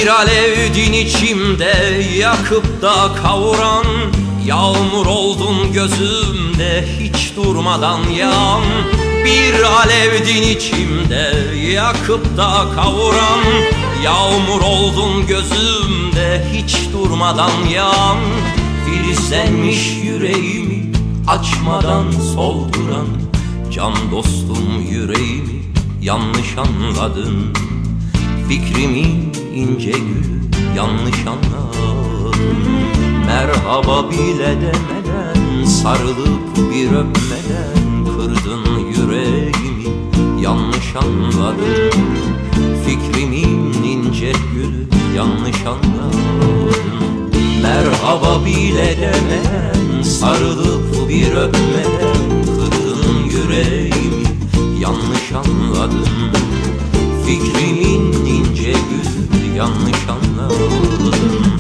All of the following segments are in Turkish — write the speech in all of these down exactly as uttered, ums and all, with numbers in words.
alevdin içimde, yakıp da kavuran. Yağmur oldun gözümde, hiç durmadan yağan. Bir alevdin içimde, yakıp da kavuran. Yağmur oldun gözümde, hiç durmadan yağan. Filizlenmiş yüreğimi açmadan solduran. Can dostum yüreğimi yanlış anladın. Fikrimin ince gülü yanlış anladın. Merhaba bile demeden, sarılıp bir öpmeden kırdın yüreğimi, yanlış anladın. Fikrimin ince gülü yanlış anladın. Merhaba bile demeden, sarılıp bir öpmeden kırdın yüreğimi, yanlış anladın. Fikrimin ince gülü yanlış anladın.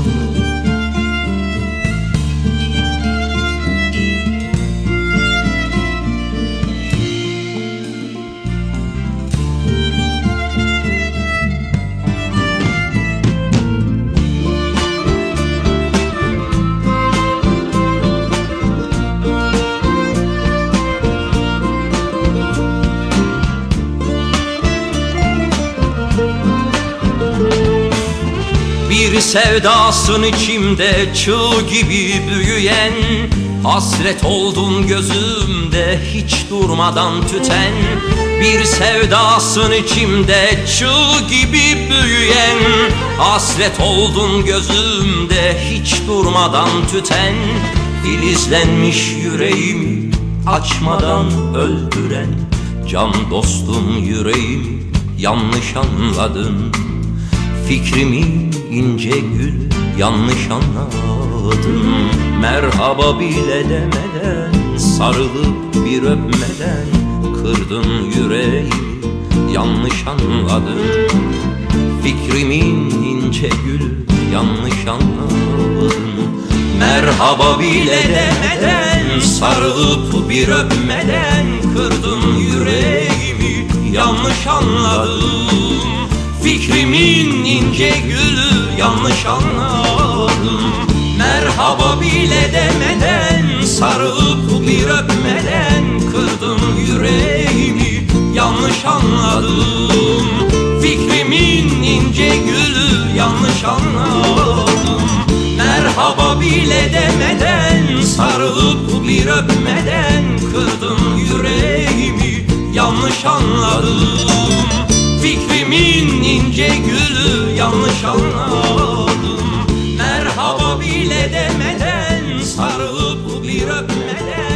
Bir sevdasın içimde çığ gibi büyüyen. Hasret oldun gözümde, hiç durmadan tüten. Bir sevdasın içimde çığ gibi büyüyen. Hasret oldun gözümde, hiç durmadan tüten. Filizlenmiş yüreğimi açmadan öldüren. Can dostum yüreğimi yanlış anladın. Fikrimin ince gül yanlış anladın. Merhaba bile demeden, sarılıp bir öpmeden kırdın yüreğimi, yanlış anladın. Fikrimin ince gül yanlış anladın. Merhaba bile demeden, sarılıp bir öpmeden kırdın yüreğimi, yanlış anladın. Fikrimin ince gülü yanlış anladım. Merhaba bile demeden, sarılıp bir öpmeden kırdım yüreğimi, yanlış anladım. Fikrimin ince gülü yanlış anladım. Merhaba bile demeden, sarılıp bir öpmeden kırdım yüreğimi, yanlış anladım. Fikrimin ince gülü yanlış anladım. Merhaba bile demeden, sarılıp bir öpmeden